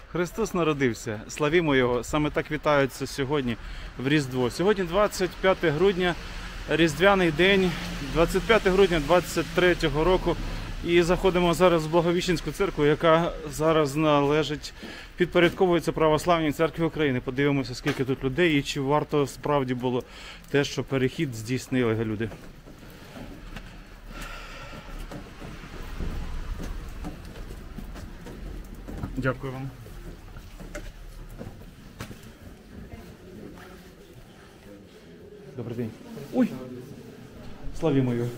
Христос народився, славімо Його. Саме так вітаються сьогодні в Різдво. Сьогодні 25 грудня, Різдвяний день, 25 грудня 23-го року. І заходимо зараз в Благовіщенську церкву, яка зараз належить, підпорядковується Православній церкві України. Подивимося, скільки тут людей і чи варто справді було те, що перехід здійснили люди. Дякую вам. Добрий день. Ой! Славімо Його.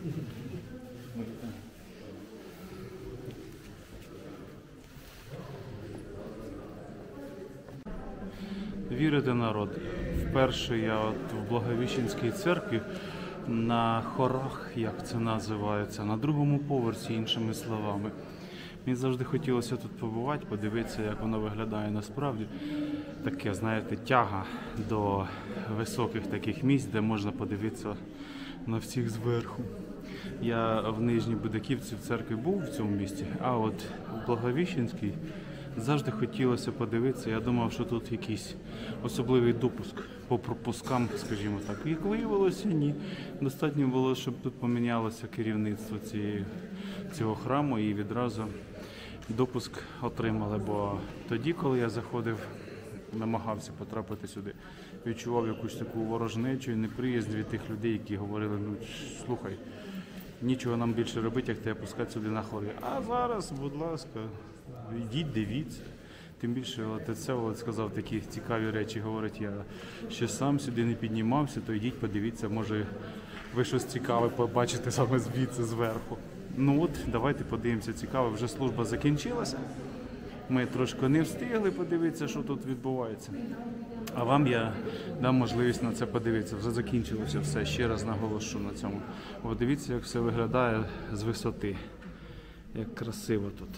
Вірите, народ, вперше я в Благовіщенській церкві на хорах, як це називається, на другому поверсі, іншими словами. Мені завжди хотілося тут побувати, подивитися, як воно виглядає насправді. Таке, знаєте, тяга до високих таких місць, де можна подивитися на всіх зверху. Я в Нижній Будаківці в церкві був в цьому місті, а от в Благовіщенській завжди хотілося подивитися. Я думав, що тут якийсь особливий допуск по пропускам, скажімо так. Як виявилося, ні. Достатньо було, щоб тут помінялося керівництво цього храму і відразу допуск отримали. Бо тоді, коли я заходив, намагався потрапити сюди, відчував якусь таку ворожнечу і неприязнь від тих людей, які говорили: ну слухай, нічого нам більше робити, як тебе пускати сюди на хори. А зараз, будь ласка, йдіть, дивіться. Тим більше отець сказав такі цікаві речі, говорить: я ще сам сюди не піднімався, то йдіть, подивіться, може ви щось цікаве побачите саме звідси, зверху. Ну от, давайте подивимося, цікаво, вже служба закінчилася. Ми трошки не встигли подивитися, що тут відбувається. А вам я дам можливість на це подивитися. Вже закінчилося все, ще раз наголошу на цьому. О, дивіться, як все виглядає з висоти. Як красиво тут.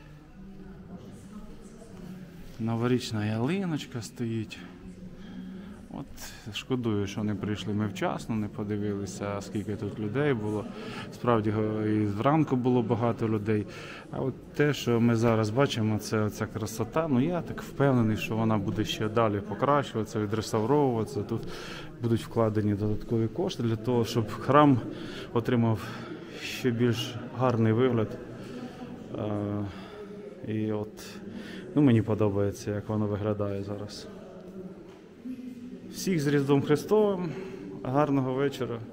Новорічна ялиночка стоїть. От, шкодую, що не прийшли ми вчасно, не подивилися, скільки тут людей було. Справді, і зранку було багато людей. А от те, що ми зараз бачимо, це оця красота. Ну, я так впевнений, що вона буде ще далі покращуватися, відреставровуватися. Тут будуть вкладені додаткові кошти для того, щоб храм отримав ще більш гарний вигляд. І от, ну, мені подобається, як воно виглядає зараз. Всіх з Різдвом Христовим, гарного вечора.